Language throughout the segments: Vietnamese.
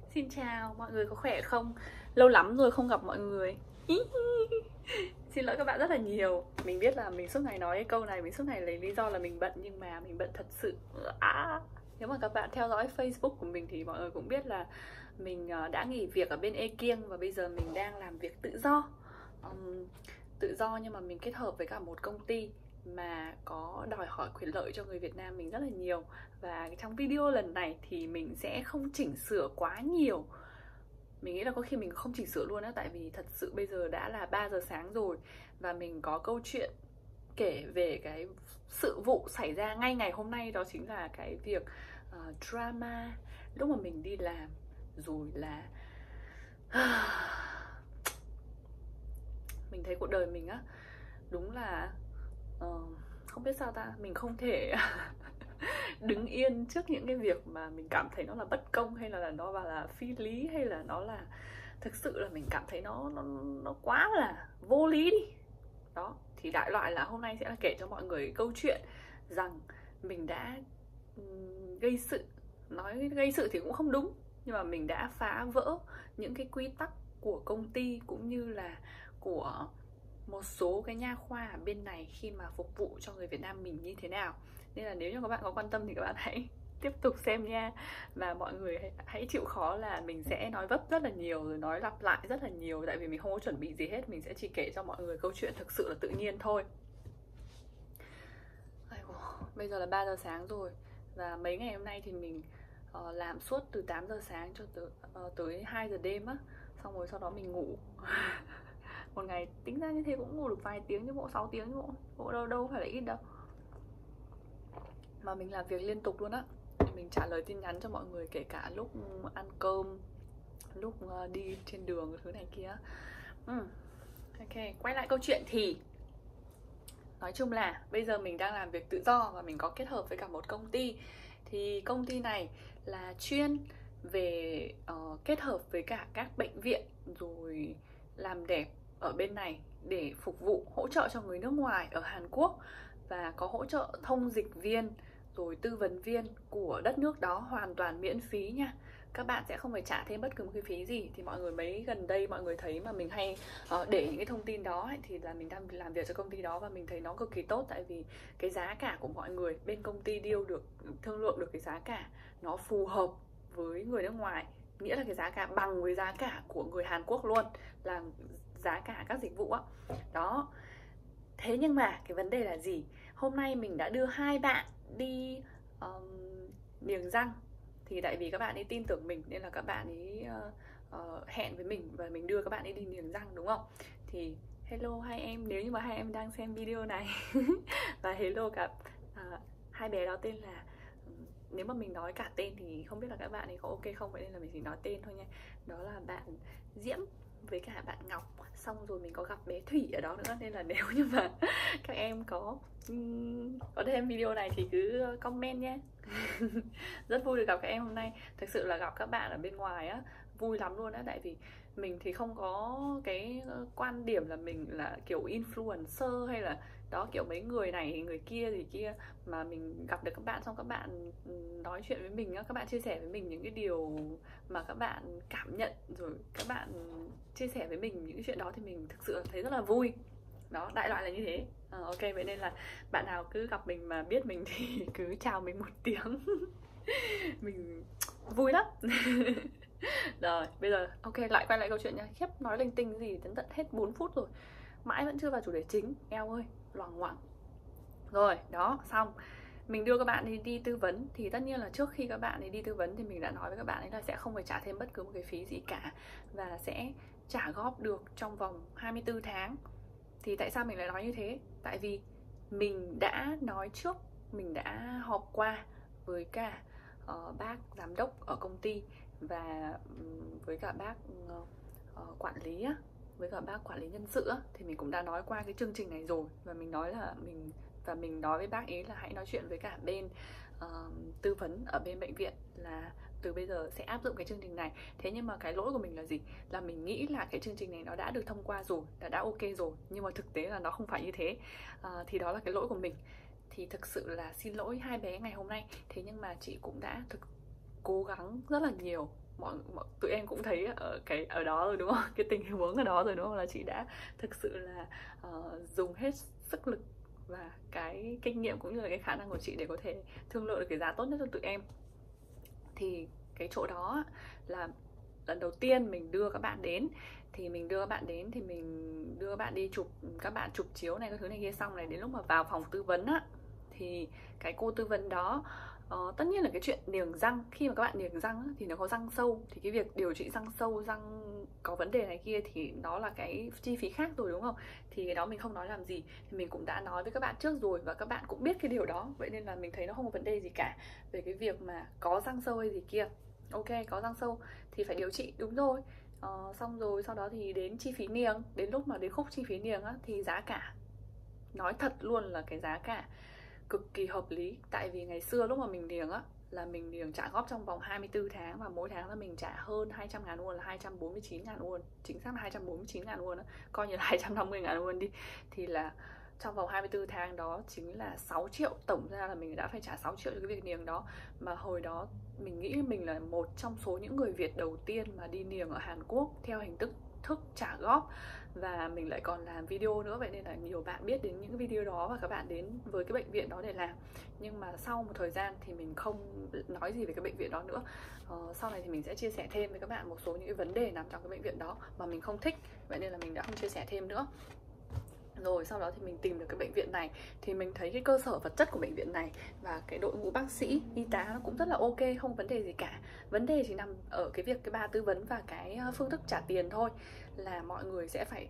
Xin chào, mọi người có khỏe không? Lâu lắm rồi không gặp mọi người. Xin lỗi các bạn rất là nhiều. Mình biết là mình suốt ngày nói cái câu này, mình suốt ngày lấy lý do là mình bận, nhưng mà mình bận thật sự. Nếu mà các bạn theo dõi Facebook của mình thì mọi người cũng biết là mình đã nghỉ việc ở bên Ekieng và bây giờ mình đang làm việc tự do. Tự do nhưng mà mình kết hợp với cả một công ty mà có đòi hỏi quyền lợi cho người Việt Nam mình rất là nhiều. Và trong video lần này thì mình sẽ không chỉnh sửa quá nhiều. Mình nghĩ là có khi mình không chỉnh sửa luôn á, tại vì thật sự bây giờ đã là 3 giờ sáng rồi và mình có câu chuyện kể về cái sự vụ xảy ra ngay ngày hôm nay. Đó chính là cái việc drama lúc mà mình đi làm. Rồi là mình thấy cuộc đời mình á, đúng là không biết sao ta, mình không thể đứng yên trước những cái việc mà mình cảm thấy nó là bất công, hay là nó là phi lý, hay là nó là thực sự là mình cảm thấy nó quá là vô lý đi. Đó, thì đại loại là hôm nay sẽ là kể cho mọi người câu chuyện rằng mình đã gây sự. Nói gây sự thì cũng không đúng, nhưng mà mình đã phá vỡ những cái quy tắc của công ty cũng như là của một số cái nha khoa ở bên này khi mà phục vụ cho người Việt Nam mình như thế nào. Nên là nếu như các bạn có quan tâm thì các bạn hãy tiếp tục xem nha. Và mọi người hãy chịu khó là mình sẽ nói vấp rất là nhiều, rồi nói lặp lại rất là nhiều, tại vì mình không có chuẩn bị gì hết. Mình sẽ chỉ kể cho mọi người câu chuyện thực sự là tự nhiên thôi. Bây giờ là 3 giờ sáng rồi. Và mấy ngày hôm nay thì mình làm suốt từ 8 giờ sáng cho tới 2 giờ đêm á. Xong rồi sau đó mình ngủ. Một ngày tính ra như thế cũng ngủ được vài tiếng chứ bộ, 6 tiếng chứ bộ đâu phải là ít đâu. Mà mình làm việc liên tục luôn á. Mình trả lời tin nhắn cho mọi người kể cả lúc ăn cơm, lúc đi trên đường, thứ này kia. Ok, quay lại câu chuyện thì nói chung là bây giờ mình đang làm việc tự do và mình có kết hợp với cả một công ty. Thì công ty này là chuyên về kết hợp với cả các bệnh viện rồi làm đẹp ở bên này để phục vụ hỗ trợ cho người nước ngoài ở Hàn Quốc, và có hỗ trợ thông dịch viên rồi tư vấn viên của đất nước đó hoàn toàn miễn phí nha. Các bạn sẽ không phải trả thêm bất cứ một cái phí gì. Thì mọi người mấy gần đây mọi người thấy mà mình hay để những cái thông tin đó ấy, thì là mình đang làm việc cho công ty đó và mình thấy nó cực kỳ tốt. Tại vì cái giá cả của mọi người bên công ty deal được, thương lượng được cái giá cả nó phù hợp với người nước ngoài, nghĩa là cái giá cả bằng với giá cả của người Hàn Quốc luôn, là giá cả các dịch vụ á. Đó. Thế nhưng mà cái vấn đề là gì? Hôm nay mình đã đưa hai bạn đi niềng răng. Thì tại vì các bạn ấy tin tưởng mình nên là các bạn ấy hẹn với mình và mình đưa các bạn ấy đi niềng răng, đúng không? Thì hello hai em, nếu như mà hai em đang xem video này và hello cả hai bé đó tên là, nếu mà mình nói cả tên thì không biết là các bạn ấy có ok không, vậy nên là mình chỉ nói tên thôi nha. Đó là bạn Diễm với cả bạn Ngọc. Xong rồi mình có gặp bé Thủy ở đó nữa, nên là nếu như mà các em có thêm video này thì cứ comment nhé. Rất vui được gặp các em hôm nay. Thực sự là gặp các bạn ở bên ngoài á, vui lắm luôn á. Tại vì mình thì không có cái quan điểm là mình là kiểu influencer hay là đó kiểu mấy người này người kia gì kia, mà mình gặp được các bạn xong các bạn nói chuyện với mình á, các bạn chia sẻ với mình những cái điều mà các bạn cảm nhận, rồi các bạn chia sẻ với mình những cái chuyện đó thì mình thực sự thấy rất là vui. Đó, đại loại là như thế. Ok, vậy nên là bạn nào cứ gặp mình mà biết mình thì cứ chào mình một tiếng. Mình vui lắm. Rồi, bây giờ ok, quay lại câu chuyện nha. Khiếp, nói linh tinh gì đến tận hết 4 phút rồi, mãi vẫn chưa vào chủ đề chính. Eo ơi, loằng ngoằng. Rồi, đó, xong. Mình đưa các bạn đi tư vấn. Thì tất nhiên là trước khi các bạn ấy đi tư vấn thì mình đã nói với các bạn ấy là sẽ không phải trả thêm bất cứ một cái phí gì cả, và sẽ trả góp được trong vòng 24 tháng. Thì tại sao mình lại nói như thế? Tại vì mình đã nói trước, mình đã họp qua với cả bác giám đốc ở công ty và với cả bác quản lý á, với cả bác quản lý nhân sự á, thì mình cũng đã nói qua cái chương trình này rồi. Và mình nói là mình nói với bác ấy là hãy nói chuyện với cả bên tư vấn ở bên bệnh viện là từ bây giờ sẽ áp dụng cái chương trình này. Thế nhưng mà cái lỗi của mình là gì? Là mình nghĩ là cái chương trình này nó đã được thông qua rồi, đã ok rồi, nhưng mà thực tế là nó không phải như thế. Thì đó là cái lỗi của mình. Thì thực sự là xin lỗi hai bé ngày hôm nay. Thế nhưng mà chị cũng đã cố gắng rất là nhiều tụi em cũng thấy ở đó rồi đúng không, cái tình huống ở đó rồi đúng không, là chị đã thực sự là dùng hết sức lực và cái kinh nghiệm cũng như là cái khả năng của chị để có thể thương lượng được cái giá tốt nhất cho tụi em. Thì cái chỗ đó là lần đầu tiên mình đưa các bạn đến, thì mình đưa các bạn đi chụp, các bạn chụp chiếu này các thứ này kia xong này, đến lúc mà vào phòng tư vấn á, thì cái cô tư vấn đó tất nhiên là cái chuyện niềng răng, khi mà các bạn niềng răng á, thì nó có răng sâu, thì cái việc điều trị răng sâu, răng có vấn đề này kia thì nó là cái chi phí khác rồi đúng không, thì cái đó mình không nói làm gì, thì mình cũng đã nói với các bạn trước rồi và các bạn cũng biết cái điều đó, vậy nên là mình thấy nó không có vấn đề gì cả về cái việc mà có răng sâu hay gì kia. Ok, có răng sâu thì phải điều trị, đúng rồi. Xong rồi sau đó thì đến chi phí niềng, đến lúc mà đến khúc chi phí niềng á, thì giá cả, nói thật luôn là cái giá cả cực kỳ hợp lý. Tại vì ngày xưa lúc mà mình niềng á, là mình niềng trả góp trong vòng 24 tháng và mỗi tháng là mình trả hơn 200 ngàn won, là 249 ngàn won, chính xác là 249 ngàn won á, coi như là 250 ngàn won đi, thì là trong vòng 24 tháng đó chính là 6 triệu, tổng ra là mình đã phải trả 6 triệu cho cái việc niềng đó. Mà hồi đó mình nghĩ mình là một trong số những người Việt đầu tiên mà đi niềng ở Hàn Quốc theo hình thức trả góp, và mình lại còn làm video nữa, vậy nên là nhiều bạn biết đến những video đó và các bạn đến với cái bệnh viện đó để làm. Nhưng mà sau một thời gian thì mình không nói gì về cái bệnh viện đó nữa. Sau này thì mình sẽ chia sẻ thêm với các bạn một số những cái vấn đề nằm trong cái bệnh viện đó mà mình không thích, vậy nên là mình đã không chia sẻ thêm nữa. Rồi sau đó thì mình tìm được cái bệnh viện này, thì mình thấy cái cơ sở vật chất của bệnh viện này và cái đội ngũ bác sĩ, y tá nó cũng rất là ok, không vấn đề gì cả. Vấn đề chỉ nằm ở cái việc cái bà tư vấn và cái phương thức trả tiền thôi, là mọi người sẽ phải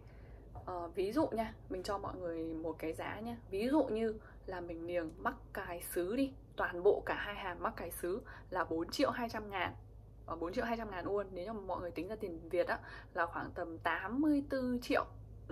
ví dụ nha, mình cho mọi người một cái giá nha. Ví dụ như là mình niềng mắc cài xứ đi, toàn bộ cả hai hàm mắc cài xứ là 4 triệu 200 ngàn, 4 triệu 200 ngàn won. Nếu như mà mọi người tính ra tiền Việt á, là khoảng tầm 84 triệu,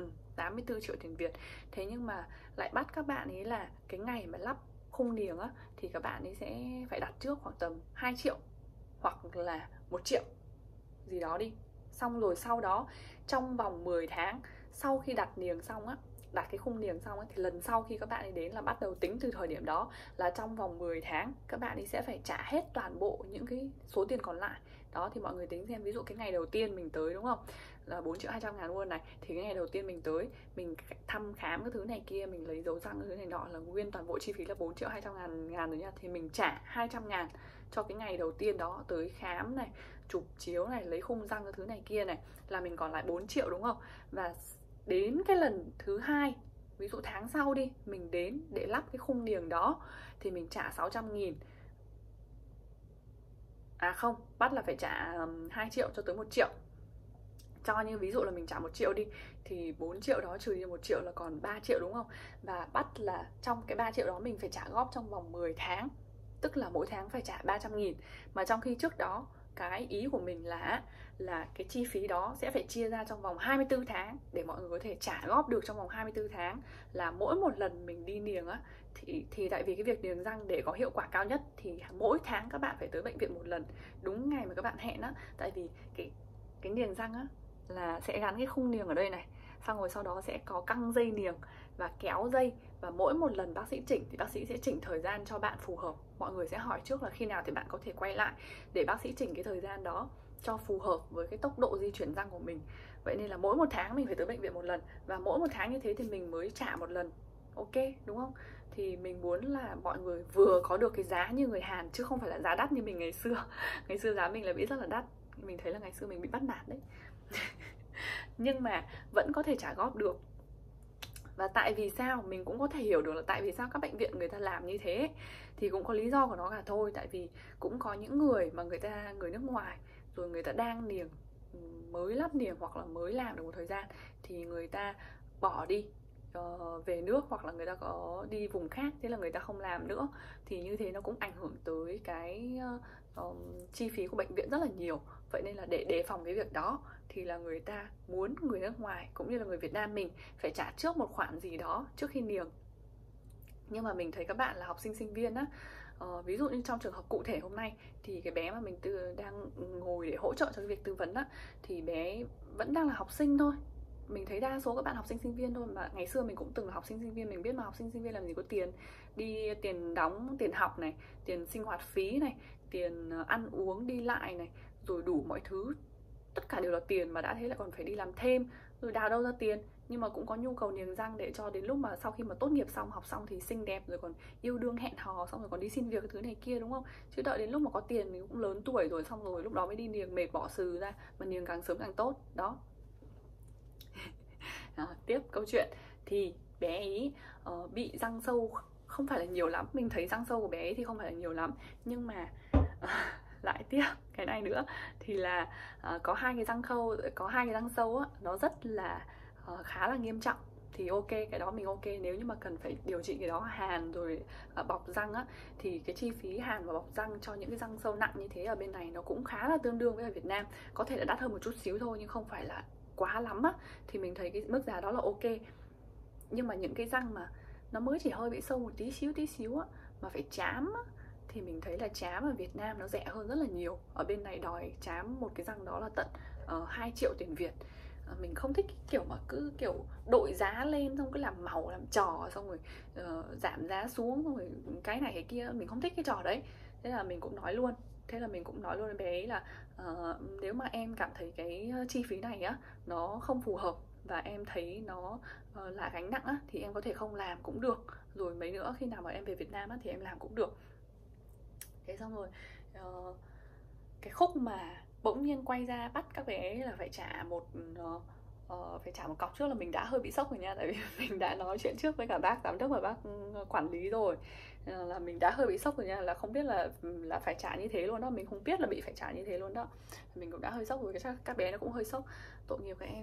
84 triệu tiền Việt. Thế nhưng mà lại bắt các bạn ấy là cái ngày mà lắp khung niềng á, thì các bạn ấy sẽ phải đặt trước khoảng tầm 2 triệu hoặc là 1 triệu gì đó đi. Xong rồi sau đó trong vòng 10 tháng sau khi đặt niềng xong á, đặt cái khung niềng xong ấy, thì lần sau khi các bạn ấy đến là bắt đầu tính từ thời điểm đó, là trong vòng 10 tháng các bạn ấy sẽ phải trả hết toàn bộ những cái số tiền còn lại. Đó, thì mọi người tính xem, ví dụ cái ngày đầu tiên mình tới đúng không, là 4 triệu 200 ngàn won này, thì cái ngày đầu tiên mình tới, mình thăm khám cái thứ này kia, mình lấy dấu răng cái thứ này nọ, là nguyên toàn bộ chi phí là 4 triệu 200 ngàn rồi nha. Thì mình trả 200 ngàn cho cái ngày đầu tiên đó, tới khám này, chụp chiếu này, lấy khung răng cái thứ này kia này, là mình còn lại 4 triệu đúng không. Và đến cái lần thứ hai, ví dụ tháng sau đi, mình đến để lắp cái khung niềng đó, thì mình trả 600.000. À không, bắt là phải trả 2 triệu cho tới 1 triệu. Cho như ví dụ là mình trả 1 triệu đi, thì 4 triệu đó trừ đi 1 triệu là còn 3 triệu đúng không. Và bắt là trong cái 3 triệu đó mình phải trả góp trong vòng 10 tháng, tức là mỗi tháng phải trả 300.000. Mà trong khi trước đó cái ý của mình là cái chi phí đó sẽ phải chia ra trong vòng 24 tháng để mọi người có thể trả góp được trong vòng 24 tháng. Là mỗi một lần mình đi niềng á, thì tại vì cái việc niềng răng để có hiệu quả cao nhất thì mỗi tháng các bạn phải tới bệnh viện một lần, đúng ngày mà các bạn hẹn á. Tại vì cái niềng răng á là sẽ gắn cái khung niềng ở đây này, xong rồi sau đó sẽ có căng dây niềng và kéo dây, và mỗi một lần bác sĩ chỉnh thì bác sĩ sẽ chỉnh thời gian cho bạn phù hợp. Mọi người sẽ hỏi trước là khi nào thì bạn có thể quay lại để bác sĩ chỉnh cái thời gian đó cho phù hợp với cái tốc độ di chuyển răng của mình. Vậy nên là mỗi một tháng mình phải tới bệnh viện một lần, và mỗi một tháng như thế thì mình mới trả một lần. Ok, đúng không? Thì mình muốn là mọi người vừa có được cái giá như người Hàn, chứ không phải là giá đắt như mình ngày xưa. Ngày xưa giá mình là bị rất là đắt, mình thấy là ngày xưa mình bị bắt nạt đấy. Nhưng mà vẫn có thể trả góp được. Và tại vì sao, mình cũng có thể hiểu được là tại vì sao các bệnh viện người ta làm như thế, thì cũng có lý do của nó cả thôi. Tại vì cũng có những người mà người nước ngoài, rồi người ta đang niềng, mới lắp niềng hoặc là mới làm được một thời gian, thì người ta bỏ đi về nước, hoặc là người ta có đi vùng khác, thế là người ta không làm nữa. Thì như thế nó cũng ảnh hưởng tới cái chi phí của bệnh viện rất là nhiều. Vậy nên là để đề phòng cái việc đó, thì là người ta muốn người nước ngoài cũng như là người Việt Nam mình phải trả trước một khoản gì đó trước khi niềng. Nhưng mà mình thấy các bạn là học sinh sinh viên á, ví dụ như trong trường hợp cụ thể hôm nay, thì cái bé mà mình đang ngồi để hỗ trợ cho cái việc tư vấn á, thì bé vẫn đang là học sinh thôi. Mình thấy đa số các bạn học sinh sinh viên thôi. Mà ngày xưa mình cũng từng là học sinh sinh viên, mình biết mà học sinh sinh viên làm gì có tiền. Tiền đóng tiền học này, tiền sinh hoạt phí này, tiền ăn uống đi lại này, rồi đủ mọi thứ, tất cả đều là tiền, mà đã thế lại còn phải đi làm thêm, rồi đào đâu ra tiền. Nhưng mà cũng có nhu cầu niềng răng để cho đến lúc mà sau khi mà tốt nghiệp xong, học xong thì xinh đẹp, rồi còn yêu đương hẹn hò, xong rồi còn đi xin việc cái thứ này kia, đúng không? Chứ đợi đến lúc mà có tiền mình cũng lớn tuổi rồi, xong rồi lúc đó mới đi niềng, mệt bỏ sừ ra, mà niềng càng sớm càng tốt. Đó. Tiếp câu chuyện thì bé ấy bị răng sâu không phải là nhiều lắm. Mình thấy răng sâu của bé ấy thì không phải là nhiều lắm, nhưng mà lại tiếp cái này nữa thì là có hai cái răng sâu á, nó rất là khá là nghiêm trọng. Thì ok, cái đó mình ok. Nếu như mà cần phải điều trị cái đó, hàn rồi bọc răng á, thì cái chi phí hàn và bọc răng cho những cái răng sâu nặng như thế ở bên này nó cũng khá là tương đương với ở Việt Nam. Có thể là đắt hơn một chút xíu thôi, nhưng không phải là quá lắm á. Thì mình thấy cái mức giá đó là ok. Nhưng mà những cái răng mà nó mới chỉ hơi bị sâu một tí xíu á, mà phải chám á, thì mình thấy là chám ở Việt Nam nó rẻ hơn rất là nhiều. Ở bên này đòi chám một cái răng đó là tận 2 triệu tiền Việt. Mình không thích cái kiểu mà cứ kiểu đội giá lên, xong cứ làm màu làm trò, xong rồi giảm giá xuống, xong rồi cái này cái kia. Mình không thích cái trò đấy. Thế là mình cũng nói luôn với bé ấy là nếu mà em cảm thấy cái chi phí này á nó không phù hợp và em thấy nó là gánh nặng á, thì em có thể không làm cũng được. Rồi mấy nữa khi nào mà em về Việt Nam á thì em làm cũng được. Thế xong rồi cái khúc mà bỗng nhiên quay ra bắt các bé là phải trả một cọc trước là mình đã hơi bị sốc rồi nha. Tại vì mình đã nói chuyện trước với cả bác giám đốc và bác quản lý rồi, là mình đã hơi bị sốc rồi nha, là không biết là phải trả như thế luôn đó. Mình không biết là bị phải trả như thế luôn đó. Mình cũng đã hơi sốc rồi, các bé nó cũng hơi sốc, tội nghiệp các em.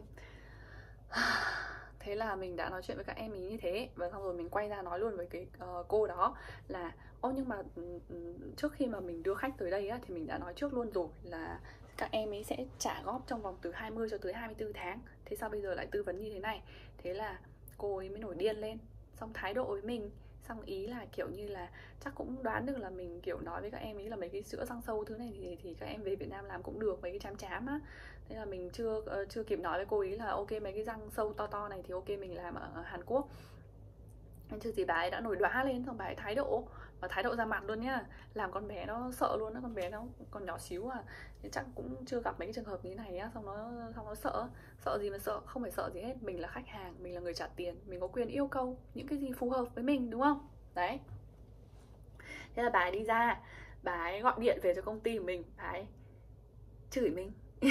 Thế là mình đã nói chuyện với các em ý như thế, và xong rồi mình quay ra nói luôn với cái cô đó là nhưng mà trước khi mà mình đưa khách tới đây á, thì mình đã nói trước luôn rồi là các em ấy sẽ trả góp trong vòng từ 20 cho tới 24 tháng. Thế sao bây giờ lại tư vấn như thế này? Thế là cô ấy mới nổi điên lên, xong thái độ với mình, xong ý là kiểu như là chắc cũng đoán được là mình kiểu nói với các em ấy là mấy cái sữa răng sâu thứ này thì các em về Việt Nam làm cũng được, mấy cái chám á. Thế là mình chưa kịp nói với cô ý là ok mấy cái răng sâu to này thì ok mình làm ở Hàn Quốc. Nên chưa gì bà ấy đã nổi đoá lên, xong bà ấy thái độ ra mặt luôn nhá, làm con bé nó sợ luôn á. Con bé nó còn nhỏ xíu à, thì chắc cũng chưa gặp mấy cái trường hợp như thế này á. Xong nó sợ gì mà sợ, không phải sợ gì hết. Mình là khách hàng, mình là người trả tiền, mình có quyền yêu cầu những cái gì phù hợp với mình, đúng không? Đấy. Thế là bà ấy đi ra, bà ấy gọi điện về cho công ty của mình, bà ấy chửi mình.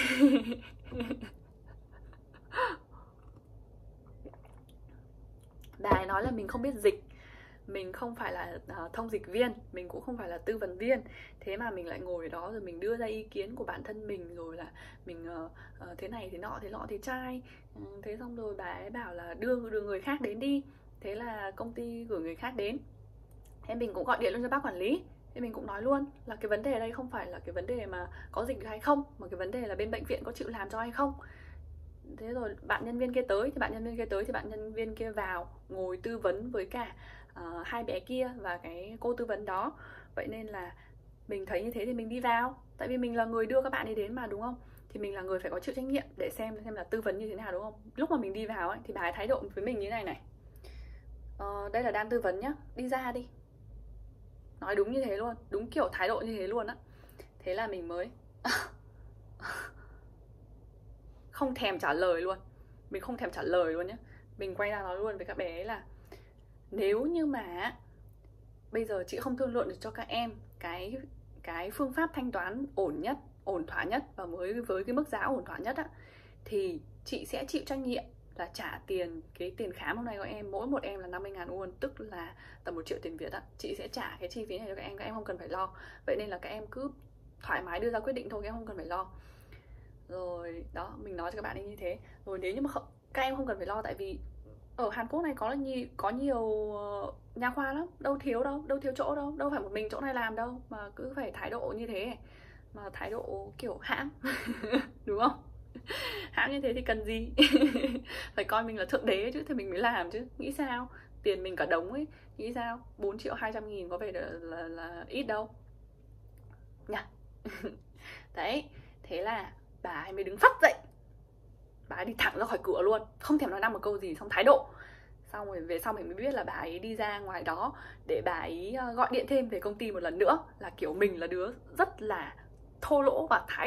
Bà ấy nói là mình không biết dịch, mình không phải là thông dịch viên, mình cũng không phải là tư vấn viên. Thế mà mình lại ngồi ở đó rồi mình đưa ra ý kiến của bản thân mình, rồi là mình thế này thế nọ thế trai. Thế xong rồi bà ấy bảo là đưa người khác đến đi. Thế là công ty gửi người khác đến. Thế mình cũng gọi điện luôn cho bác quản lý. Thế mình cũng nói luôn là cái vấn đề ở đây không phải là cái vấn đề mà có dịch hay không, mà cái vấn đề là bên bệnh viện có chịu làm cho hay không. Thế rồi bạn nhân viên kia tới thì bạn nhân viên kia vào ngồi tư vấn với cả hai bé kia và cái cô tư vấn đó. Vậy nên là mình thấy như thế thì mình đi vào, tại vì mình là người đưa các bạn ấy đến mà, đúng không? Thì mình là người phải có chịu trách nhiệm để xem là tư vấn như thế nào, đúng không? Lúc mà mình đi vào ấy, thì bà ấy thái độ với mình như này này: đây là đang tư vấn nhá, đi ra đi. Nói đúng như thế luôn, đúng kiểu thái độ như thế luôn á. Thế là mình mới không thèm trả lời luôn. Mình không thèm trả lời luôn nhé. Mình quay ra nói luôn với các bé là nếu như mà bây giờ chị không thương lượng được cho các em cái phương pháp thanh toán ổn thỏa nhất và với cái mức giá ổn thỏa nhất á, thì chị sẽ chịu trách nhiệm là trả cái tiền khám hôm nay của em, mỗi một em là 50.000 won, tức là tầm 1 triệu tiền Việt á. Chị sẽ trả cái chi phí này cho các em không cần phải lo. Vậy nên là các em cứ thoải mái đưa ra quyết định thôi, các em không cần phải lo. Rồi đó, mình nói cho các bạn ấy như thế. Rồi nếu như mà các em không cần phải lo, tại vì ở Hàn Quốc này có nhiều nha khoa lắm, đâu thiếu chỗ đâu phải một mình chỗ này làm đâu mà cứ phải thái độ như thế, mà thái độ kiểu hãm. Đúng không? Hãm như thế thì cần gì? Phải coi mình là thượng đế chứ thì mình mới làm chứ. Nghĩ sao? Tiền mình cả đống ấy, nghĩ sao? 4.200.000 có vẻ là ít đâu nha. Đấy, thế là bà ấy mới đứng phắt dậy, bà ấy đi thẳng ra khỏi cửa luôn, không thèm nói năng một câu gì, xong thái độ. Xong rồi về sau mình mới biết là bà ấy đi ra ngoài đó để bà ấy gọi điện thêm về công ty một lần nữa, là kiểu mình là đứa rất là thô lỗ và thái độ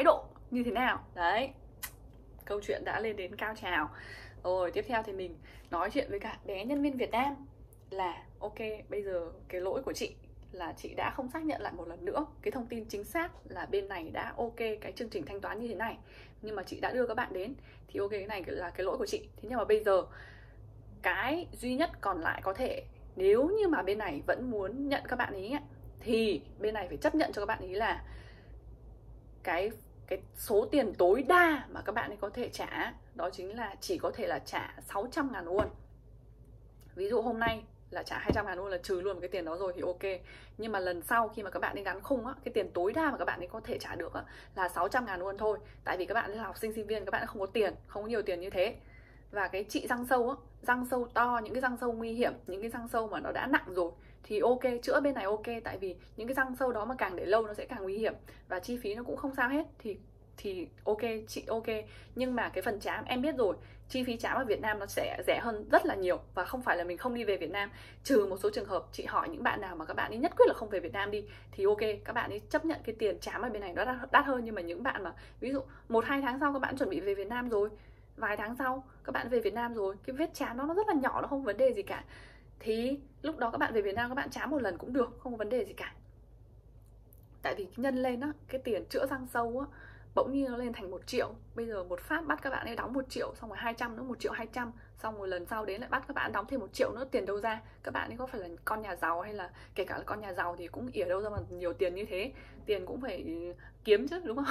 như thế nào. Đấy, câu chuyện đã lên đến cao trào. Rồi tiếp theo thì mình nói chuyện với cả bé nhân viên Việt Nam là ok, bây giờ cái lỗi của chị là chị đã không xác nhận lại một lần nữa cái thông tin chính xác là bên này đã ok cái chương trình thanh toán như thế này, nhưng mà chị đã đưa các bạn đến thì ok, cái này là cái lỗi của chị. Thế nhưng mà bây giờ cái duy nhất còn lại có thể, nếu như mà bên này vẫn muốn nhận các bạn ý thì bên này phải chấp nhận cho các bạn ý là cái số tiền tối đa mà các bạn ấy có thể trả đó chính là chỉ có thể là trả 600.000 won. Ví dụ hôm nay là trả 200.000 won là trừ luôn cái tiền đó rồi thì ok. Nhưng mà lần sau khi mà các bạn ấy gắn khung á, cái tiền tối đa mà các bạn ấy có thể trả được á, là 600.000 won thôi. Tại vì các bạn ấy là học sinh sinh viên, các bạn không có tiền, không có nhiều tiền như thế. Và cái trị răng sâu á, răng sâu to, những cái răng sâu nguy hiểm, những cái răng sâu mà nó đã nặng rồi thì ok, chữa bên này ok. Tại vì những cái răng sâu đó mà càng để lâu nó sẽ càng nguy hiểm và chi phí nó cũng không sao hết thì ok, chị ok. Nhưng mà cái phần trám em biết rồi, chi phí trám ở Việt Nam nó sẽ rẻ hơn rất là nhiều. Và không phải là mình không đi về Việt Nam, trừ một số trường hợp chị hỏi những bạn nào mà các bạn ấy nhất quyết là không về Việt Nam đi thì ok, các bạn ấy chấp nhận cái tiền trám ở bên này nó đắt hơn. Nhưng mà những bạn mà ví dụ 1-2 tháng sau các bạn chuẩn bị về Việt Nam rồi, vài tháng sau các bạn về Việt Nam rồi, cái vết trám nó rất là nhỏ, nó không có vấn đề gì cả, thì lúc đó các bạn về Việt Nam các bạn trám một lần cũng được, không có vấn đề gì cả. Tại vì nhân lên á, cái tiền chữa răng sâu á bỗng nhiên nó lên thành 1 triệu. Bây giờ một phát bắt các bạn ấy đóng 1 triệu, xong rồi 200 nữa, 1.200.000. Xong rồi lần sau đến lại bắt các bạn đóng thêm 1 triệu nữa, tiền đâu ra? Các bạn ấy có phải là con nhà giàu, hay là kể cả là con nhà giàu thì cũng ỉa đâu ra mà nhiều tiền như thế. Tiền cũng phải kiếm chứ, đúng không?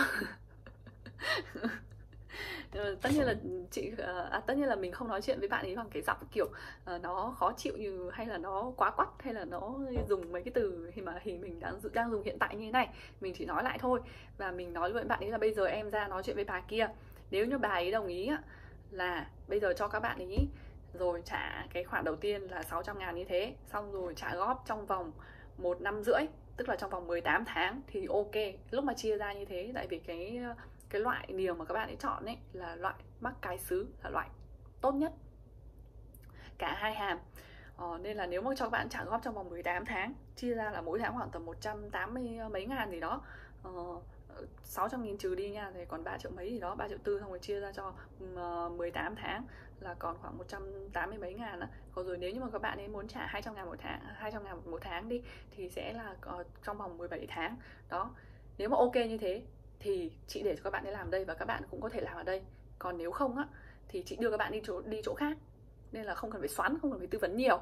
Tất nhiên là tất nhiên là mình không nói chuyện với bạn ấy bằng cái giọng kiểu nó khó chịu như, hay là nó quá quắt, hay là nó dùng mấy cái từ mà hình mình đang dùng hiện tại như thế này. Mình chỉ nói lại thôi. Và mình nói với bạn ấy là bây giờ em ra nói chuyện với bà kia, nếu như bà ấy đồng ý là bây giờ cho các bạn ấy rồi trả cái khoản đầu tiên là 600.000 như thế, xong rồi trả góp trong vòng 1 năm rưỡi, tức là trong vòng 18 tháng thì ok. Lúc mà chia ra như thế, tại vì cái loại niềng mà các bạn ấy chọn ấy là loại mắc cái sứ, là loại tốt nhất cả hai hàm. Nên là nếu mà cho các bạn trả góp trong vòng 18 tháng, chia ra là mỗi tháng khoảng tầm 180 mấy ngàn gì đó, 600.000 trừ đi nha, thì còn 3 triệu mấy gì đó, 3 triệu tư, xong rồi chia ra cho 18 tháng là còn khoảng 180 mấy ngàn á. Còn rồi nếu như mà các bạn ấy muốn trả 200.000 một tháng, 200.000 một tháng đi, thì sẽ là trong vòng 17 tháng đó. Nếu mà ok như thế thì chị để cho các bạn ấy làm đây, và các bạn cũng có thể làm ở đây. Còn nếu không á thì chị đưa các bạn đi chỗ khác, nên là không cần phải xoắn, không cần phải tư vấn nhiều.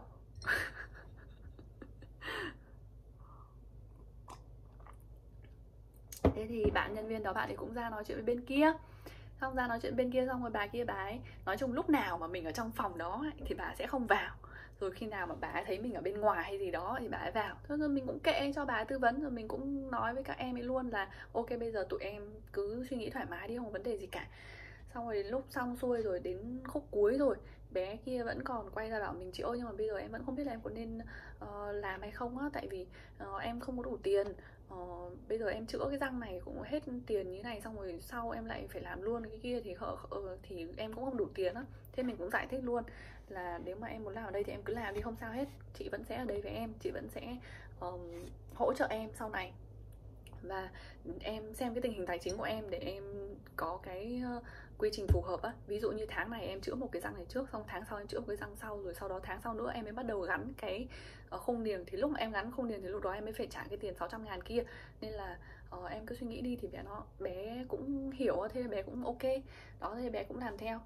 Thế thì bạn nhân viên đó, bạn ấy cũng ra nói chuyện với bên kia. Xong ra nói chuyện bên kia xong rồi bà kia bà ấy nói chung lúc nào mà mình ở trong phòng đó ấy, thì bà sẽ không vào. Rồi khi nào mà bà ấy thấy mình ở bên ngoài hay gì đó thì bà ấy vào. Thôi rồi mình cũng kệ cho bà ấy tư vấn. Rồi mình cũng nói với các em ấy luôn là ok, bây giờ tụi em cứ suy nghĩ thoải mái đi, không có vấn đề gì cả. Xong rồi đến lúc xong xuôi rồi, đến khúc cuối rồi, bé kia vẫn còn quay ra bảo mình: chị ơi, nhưng mà bây giờ em vẫn không biết là em có nên làm hay không á. Tại vì em không có đủ tiền. Bây giờ em chữa cái răng này cũng hết tiền như này, xong rồi sau em lại phải làm luôn cái kia thì em cũng không đủ tiền á. Thế mình cũng giải thích luôn là nếu mà em muốn làm ở đây thì em cứ làm đi, không sao hết. Chị vẫn sẽ ở đây với em, chị vẫn sẽ hỗ trợ em sau này. Và em xem cái tình hình tài chính của em để em có cái quy trình phù hợp á. Ví dụ như tháng này em chữa một cái răng này trước, xong tháng sau em chữa một cái răng sau, rồi sau đó tháng sau nữa em mới bắt đầu gắn cái khung niềng. Thì lúc mà em gắn khung niềng thì lúc đó em mới phải trả cái tiền 600.000 kia. Nên là em cứ suy nghĩ đi thì bé cũng hiểu, thế bé cũng ok đó, thế bé cũng làm theo.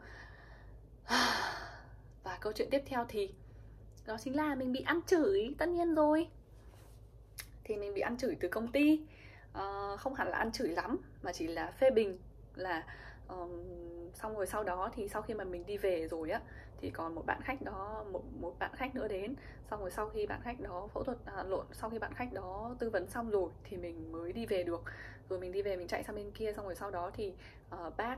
Và câu chuyện tiếp theo thì đó chính là mình bị ăn chửi, tất nhiên rồi. Thì mình bị ăn chửi từ công ty. Không hẳn là ăn chửi lắm, mà chỉ là phê bình là xong rồi sau đó thì sau khi mà mình đi về rồi á, thì còn một bạn khách đó, một bạn khách nữa đến. Xong rồi sau khi bạn khách đó sau khi bạn khách đó tư vấn xong rồi thì mình mới đi về được. Rồi mình đi về, mình chạy sang bên kia, xong rồi sau đó thì bác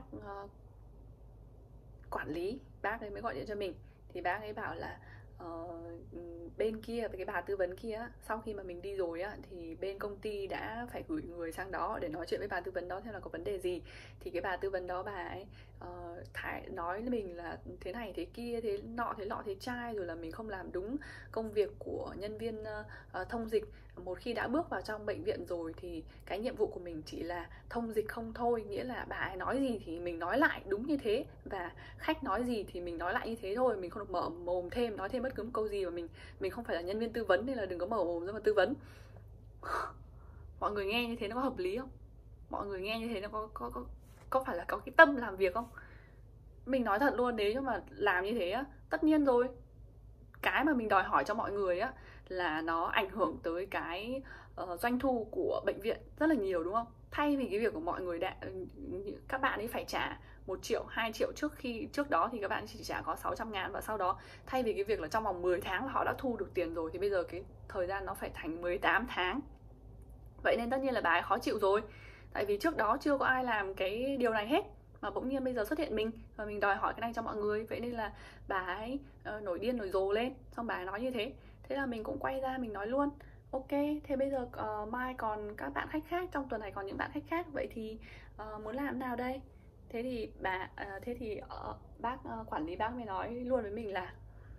quản lý, bác ấy mới gọi điện cho mình. Thì bác ấy bảo là bên kia, cái bà tư vấn kia, sau khi mà mình đi rồi á, thì bên công ty đã phải gửi người sang đó để nói chuyện với bà tư vấn đó xem là có vấn đề gì. Thì cái bà tư vấn đó, bà ấy nói với mình là thế này thế kia, thế nọ thế lọ thế chai, rồi là mình không làm đúng công việc của nhân viên thông dịch, một khi đã bước vào trong bệnh viện rồi thì cái nhiệm vụ của mình chỉ là thông dịch không thôi, nghĩa là bà ấy nói gì thì mình nói lại đúng như thế, và khách nói gì thì mình nói lại như thế thôi, mình không được mở mồm thêm, nói thêm bất cứ một câu gì, mà mình không phải là nhân viên tư vấn nên là đừng có mở mồm ra mà tư vấn. Mọi người nghe như thế nó có hợp lý không? Mọi người nghe như thế nó có phải là có cái tâm làm việc không? Mình nói thật luôn, nếu như mà làm như thế á, tất nhiên rồi, cái mà mình đòi hỏi cho mọi người á là nó ảnh hưởng tới cái doanh thu của bệnh viện rất là nhiều, đúng không? Thay vì cái việc của mọi người các bạn ấy phải trả 1 triệu, 2 triệu trước đó thì các bạn chỉ trả có 600.000, và sau đó thay vì cái việc là trong vòng 10 tháng là họ đã thu được tiền rồi, thì bây giờ cái thời gian nó phải thành 18 tháng. Vậy nên tất nhiên là bà ấy khó chịu rồi, tại vì trước đó chưa có ai làm cái điều này hết, mà bỗng nhiên bây giờ xuất hiện mình và mình đòi hỏi cái này cho mọi người. Vậy nên là bà ấy nổi điên nổi rồ lên, xong bà ấy nói như thế. Thế là mình cũng quay ra mình nói luôn: ok, thế bây giờ mai còn các bạn khách khác, trong tuần này còn những bạn khách khác, vậy thì muốn làm nào đây? Thế thì bác quản lý, bác mới nói luôn với mình là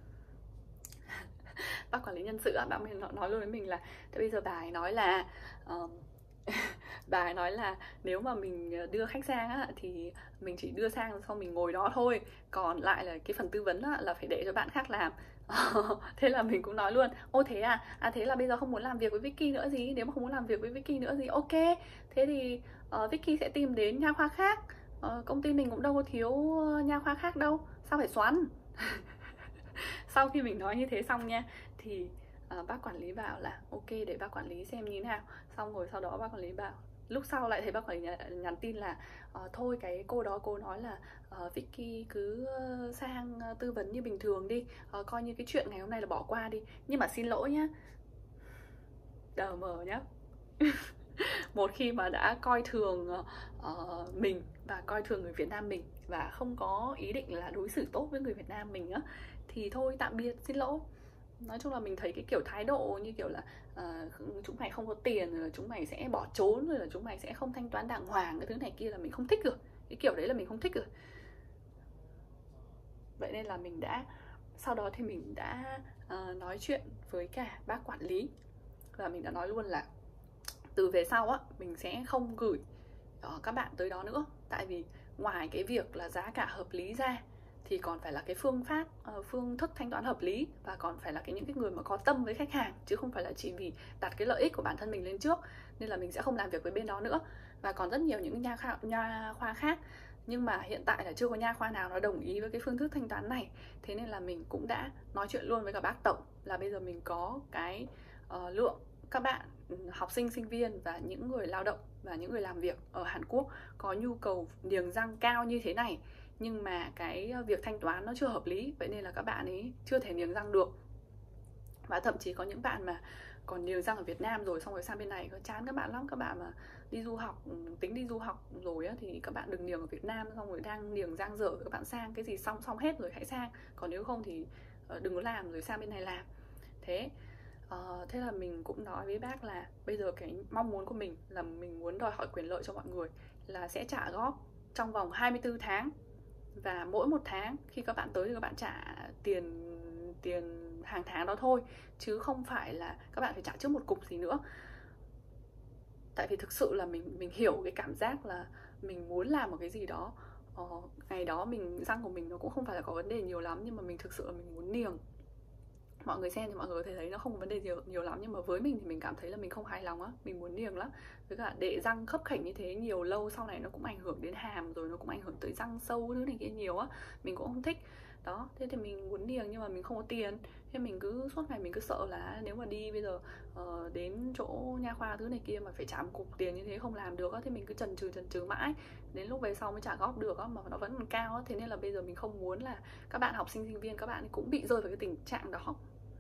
bác quản lý nhân sự bác mới nói luôn với mình là: thế bây giờ bà ấy nói là bà ấy nói là nếu mà mình đưa khách sang á, thì mình chỉ đưa sang xong mình ngồi đó thôi, còn lại là cái phần tư vấn á, là phải để cho bạn khác làm. Thế là mình cũng nói luôn: ô thế à, thế là bây giờ không muốn làm việc với Vicky nữa gì? Nếu mà không muốn làm việc với Vicky nữa gì, ok, thế thì Vicky sẽ tìm đến nha khoa khác, công ty mình cũng đâu có thiếu nha khoa khác đâu, sao phải xoắn. Sau khi mình nói như thế xong nha, thì bác quản lý bảo là ok, để bác quản lý xem như thế nào. Xong rồi sau đó bác quản lý bảo, lúc sau lại thấy bác quản lý nhắn tin là thôi cái cô đó cô nói là Vicky cứ sang tư vấn như bình thường đi, coi như cái chuyện ngày hôm nay là bỏ qua đi. Nhưng mà xin lỗi nhá, đờ mờ nhá. Một khi mà đã coi thường mình và coi thường người Việt Nam mình, và không có ý định là đối xử tốt với người Việt Nam mình á, thì thôi tạm biệt, xin lỗi. Nói chung là mình thấy cái kiểu thái độ như kiểu là chúng mày không có tiền, rồi chúng mày sẽ bỏ trốn, rồi là chúng mày sẽ không thanh toán đàng hoàng, cái thứ này kia là mình không thích rồi. Cái kiểu đấy là mình không thích rồi. Vậy nên là sau đó thì mình đã nói chuyện với cả bác quản lý, và mình đã nói luôn là từ về sau á, mình sẽ không gửi các bạn tới đó nữa. Tại vì ngoài cái việc là giá cả hợp lý ra, thì còn phải là cái phương thức thanh toán hợp lý, và còn phải là những cái người mà có tâm với khách hàng, chứ không phải là chỉ vì đặt cái lợi ích của bản thân mình lên trước. Nên là mình sẽ không làm việc với bên đó nữa. Và còn rất nhiều những nha khoa khác, nhưng mà hiện tại là chưa có nha khoa nào nó đồng ý với cái phương thức thanh toán này. Thế nên là mình cũng đã nói chuyện luôn với cả bác tổng là bây giờ mình có cái lượng các bạn học sinh, sinh viên và những người lao động và những người làm việc ở Hàn Quốc có nhu cầu niềng răng cao như thế này, nhưng mà cái việc thanh toán nó chưa hợp lý. Vậy nên là các bạn ấy chưa thể niềng răng được. Và thậm chí có những bạn mà còn niềng răng ở Việt Nam rồi, xong rồi sang bên này có chán các bạn lắm. Các bạn mà đi du học, tính đi du học rồi á, thì các bạn đừng niềng ở Việt Nam, xong rồi đang niềng răng dở, các bạn sang cái gì xong hết rồi hãy sang. Còn nếu không thì đừng có làm rồi sang bên này làm. Thế là mình cũng nói với bác là bây giờ cái mong muốn của mình là mình muốn đòi hỏi quyền lợi cho mọi người là sẽ trả góp trong vòng 24 tháng. Và mỗi một tháng khi các bạn tới thì các bạn trả tiền hàng tháng đó thôi, chứ không phải là các bạn phải trả trước một cục gì nữa. Tại vì thực sự là mình hiểu cái cảm giác là mình muốn làm một cái gì đó. Ngày đó răng của mình nó cũng không phải là có vấn đề nhiều lắm, nhưng mà mình thực sự là mình muốn niềng. Mọi người xem thì mọi người có thể thấy nó không có vấn đề nhiều lắm, nhưng mà với mình thì mình cảm thấy là mình không hài lòng á, mình muốn niềng lắm. Với cả để răng khấp khểnh như thế nhiều lâu sau này nó cũng ảnh hưởng đến hàm, rồi nó cũng ảnh hưởng tới răng sâu thứ này kia nhiều á, mình cũng không thích. Đó, thế thì mình muốn niềng nhưng mà mình không có tiền. Thế mình cứ suốt ngày mình cứ sợ là nếu mà đi bây giờ đến chỗ nha khoa thứ này kia mà phải trả một cục tiền như thế không làm được á, thì mình cứ chần chừ mãi, đến lúc về sau mới trả góp được á, mà nó vẫn còn cao á. Thế nên là bây giờ mình không muốn là các bạn học sinh, sinh viên các bạn cũng bị rơi vào cái tình trạng đó.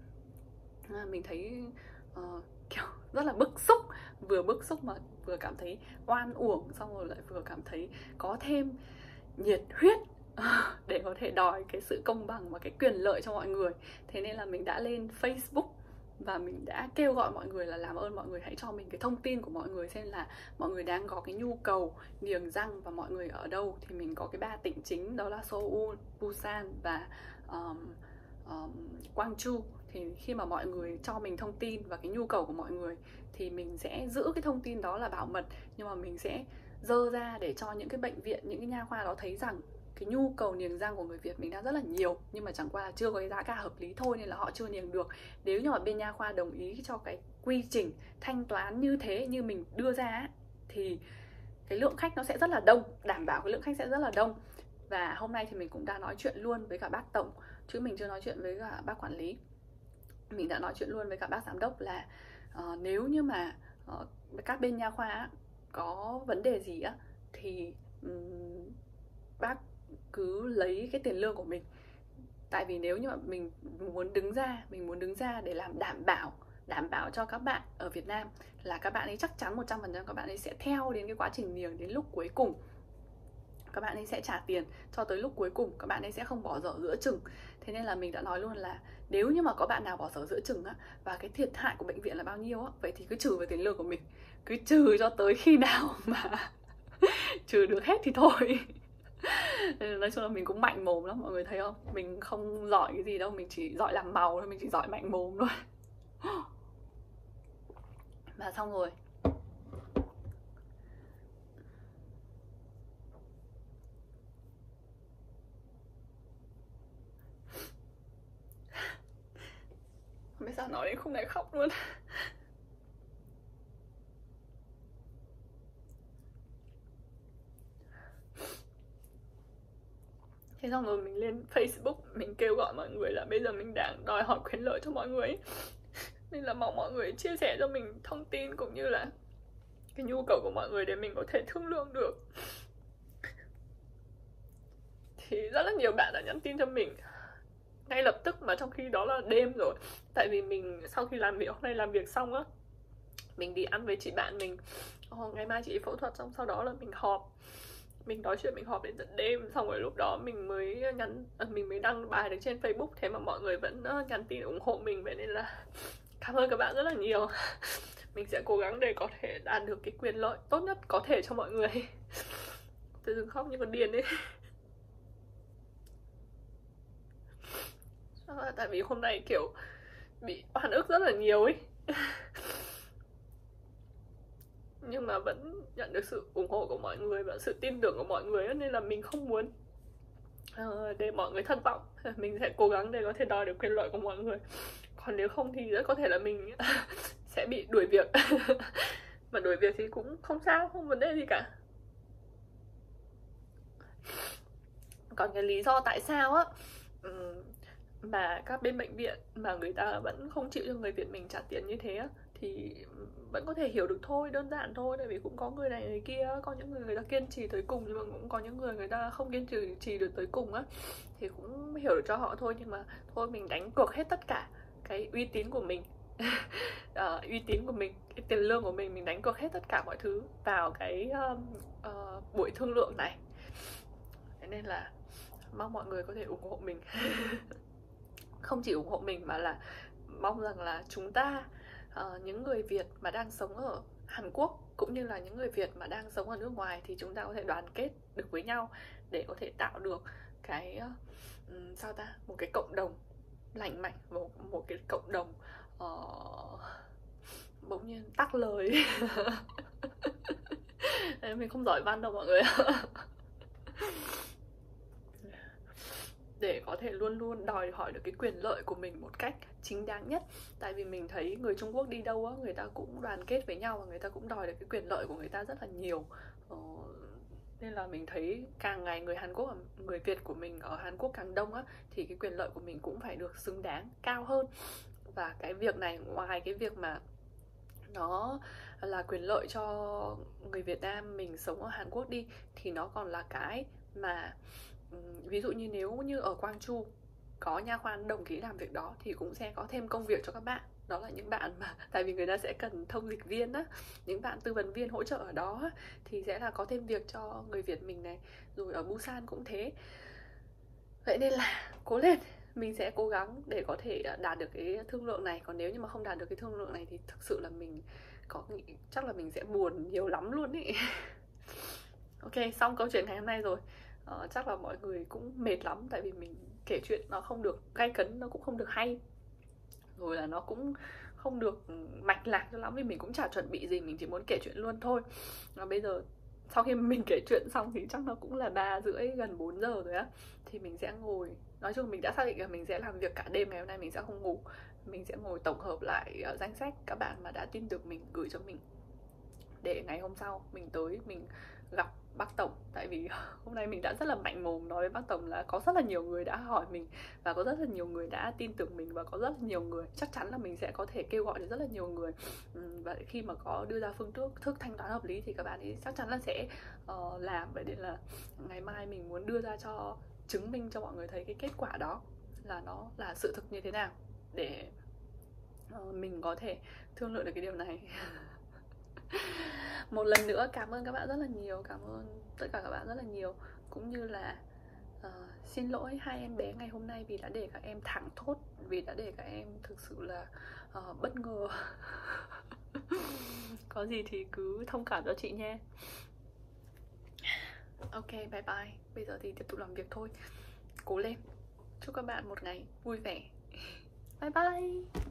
Mình thấy kiểu rất là bức xúc, vừa bức xúc mà vừa cảm thấy oan uổng, xong rồi lại vừa cảm thấy có thêm nhiệt huyết để có thể đòi cái sự công bằng và cái quyền lợi cho mọi người. Thế nên là mình đã lên Facebook và mình đã kêu gọi mọi người là làm ơn mọi người hãy cho mình cái thông tin của mọi người, xem là mọi người đang có cái nhu cầu niềng răng và mọi người ở đâu. Thì mình có cái 3 tỉnh chính, đó là Seoul, Busan và Gwangju, thì khi mà mọi người cho mình thông tin và cái nhu cầu của mọi người thì mình sẽ giữ cái thông tin đó là bảo mật, nhưng mà mình sẽ dơ ra để cho những cái bệnh viện, những cái nha khoa đó thấy rằng cái nhu cầu niềng răng của người Việt mình đang rất là nhiều, nhưng mà chẳng qua là chưa có cái giá cả hợp lý thôi nên là họ chưa niềng được. Nếu như mà bên nha khoa đồng ý cho cái quy trình thanh toán như thế, như mình đưa ra thì cái lượng khách nó sẽ rất là đông, đảm bảo cái lượng khách sẽ rất là đông. Và hôm nay thì mình cũng đã nói chuyện luôn với cả bác tổng, chứ mình chưa nói chuyện với cả bác quản lý. Mình đã nói chuyện luôn với cả bác giám đốc là nếu như mà các bên nha khoa có vấn đề gì á thì bác cứ lấy cái tiền lương của mình. Tại vì nếu như mà mình muốn đứng ra để làm đảm bảo cho các bạn ở Việt Nam là các bạn ấy chắc chắn 100% các bạn ấy sẽ theo đến cái quá trình niềng đến lúc cuối cùng. Các bạn ấy sẽ trả tiền cho tới lúc cuối cùng, các bạn ấy sẽ không bỏ dở giữa chừng. Thế nên là mình đã nói luôn là nếu như mà có bạn nào bỏ dở giữa chừng á, và cái thiệt hại của bệnh viện là bao nhiêu á, vậy thì cứ trừ về tiền lương của mình, cứ trừ cho tới khi nào mà trừ được hết thì thôi. Nói chung là mình cũng mạnh mồm lắm, mọi người thấy không? Mình không giỏi cái gì đâu, mình chỉ giỏi làm màu thôi, mình chỉ giỏi mạnh mồm thôi. Và xong rồi, không biết sao nói đến khúc này khóc luôn. Thế xong rồi mình lên Facebook, mình kêu gọi mọi người là bây giờ mình đang đòi hỏi quyền lợi cho mọi người ấy. Nên là mong mọi người chia sẻ cho mình thông tin cũng như là cái nhu cầu của mọi người để mình có thể thương lượng được. Thì rất là nhiều bạn đã nhắn tin cho mình ngay lập tức, mà trong khi đó là đêm rồi. Tại vì mình sau khi làm việc hôm nay làm việc xong á, mình đi ăn với chị bạn mình, ngày mai chị phẫu thuật, xong sau đó là mình họp, mình nói chuyện, mình họp đến tận đêm. Xong rồi lúc đó mình mới mình mới đăng bài được trên Facebook, thế mà mọi người vẫn nhắn tin ủng hộ mình. Vậy nên là cảm ơn các bạn rất là nhiều. Mình sẽ cố gắng để có thể đạt được cái quyền lợi tốt nhất có thể cho mọi người. Tự dưng khóc như con điên ấy. Tại vì hôm nay kiểu bị oan ức rất là nhiều ấy. Nhưng mà vẫn nhận được sự ủng hộ của mọi người và sự tin tưởng của mọi người ấy, nên là mình không muốn để mọi người thất vọng. Mình sẽ cố gắng để có thể đòi được quyền lợi của mọi người. Còn nếu không thì rất có thể là mình sẽ bị đuổi việc. Mà đuổi việc thì cũng không sao, không vấn đề gì cả. Còn cái lý do tại sao á mà các bên bệnh viện mà người ta vẫn không chịu cho người Việt mình trả tiền như thế á, thì vẫn có thể hiểu được thôi, đơn giản thôi. Tại vì cũng có người này người kia, có những người người ta kiên trì tới cùng, nhưng mà cũng có những người người ta không kiên trì được tới cùng á, thì cũng hiểu được cho họ thôi. Nhưng mà thôi, mình đánh cược hết tất cả cái uy tín của mình uy tín của mình, cái tiền lương của mình đánh cược hết tất cả mọi thứ vào cái buổi thương lượng này. Thế nên là mong mọi người có thể ủng hộ mình. Không chỉ ủng hộ mình mà là mong rằng là chúng ta, những người Việt mà đang sống ở Hàn Quốc cũng như là những người Việt mà đang sống ở nước ngoài, thì chúng ta có thể đoàn kết được với nhau để có thể tạo được cái một cái cộng đồng lành mạnh, một cái cộng đồng bỗng nhiên tắc lời. Mình không giỏi văn đâu mọi người. Để có thể luôn luôn đòi hỏi được cái quyền lợi của mình một cách chính đáng nhất. Tại vì mình thấy người Trung Quốc đi đâu á, người ta cũng đoàn kết với nhau và người ta cũng đòi được cái quyền lợi của người ta rất là nhiều. Nên là mình thấy càng ngày người Hàn Quốc, người Việt của mình ở Hàn Quốc càng đông á, thì cái quyền lợi của mình cũng phải được xứng đáng cao hơn. Và cái việc này, ngoài cái việc mà nó là quyền lợi cho người Việt Nam mình sống ở Hàn Quốc đi, thì nó còn là cái mà ví dụ như nếu như ở Gwangju có nha khoa đồng ý làm việc đó thì cũng sẽ có thêm công việc cho các bạn. Đó là những bạn mà, tại vì người ta sẽ cần thông dịch viên á, những bạn tư vấn viên hỗ trợ ở đó á, thì sẽ là có thêm việc cho người Việt mình này. Rồi ở Busan cũng thế. Vậy nên là cố lên, mình sẽ cố gắng để có thể đạt được cái thương lượng này. Còn nếu như mà không đạt được cái thương lượng này thì thực sự là mình chắc là mình sẽ buồn nhiều lắm luôn ý. Ok, xong câu chuyện ngày hôm nay rồi. Chắc là mọi người cũng mệt lắm, tại vì mình kể chuyện nó không được gay cấn, nó cũng không được hay, rồi là nó cũng không được mạch lạc cho lắm, vì mình cũng chả chuẩn bị gì, mình chỉ muốn kể chuyện luôn thôi. Và bây giờ sau khi mình kể chuyện xong thì chắc nó cũng là 3:30 gần 4 giờ rồi á, thì mình sẽ ngồi, nói chung mình đã xác định là mình sẽ làm việc cả đêm ngày hôm nay, mình sẽ không ngủ. Mình sẽ ngồi tổng hợp lại danh sách các bạn mà đã tin tưởng mình gửi cho mình, để ngày hôm sau mình tới mình gặp bác tổng. Tại vì hôm nay mình đã rất là mạnh mồm nói với bác tổng là có rất là nhiều người đã hỏi mình, và có rất là nhiều người đã tin tưởng mình, và có rất là nhiều người chắc chắn là mình sẽ có thể kêu gọi được rất là nhiều người. Và khi mà có đưa ra phương thức thanh toán hợp lý thì các bạn ấy chắc chắn là sẽ làm. Vậy nên là ngày mai mình muốn đưa ra cho chứng minh cho mọi người thấy cái kết quả đó là nó là sự thực như thế nào, để mình có thể thương lượng được cái điều này. Một lần nữa cảm ơn các bạn rất là nhiều, cảm ơn tất cả các bạn rất là nhiều, cũng như là xin lỗi hai em bé ngày hôm nay vì đã để các em thẳng thốt, vì đã để các em thực sự là bất ngờ. Có gì thì cứ thông cảm cho chị nhé. Ok, bye bye. Bây giờ thì tiếp tục làm việc thôi. Cố lên. Chúc các bạn một ngày vui vẻ. Bye bye.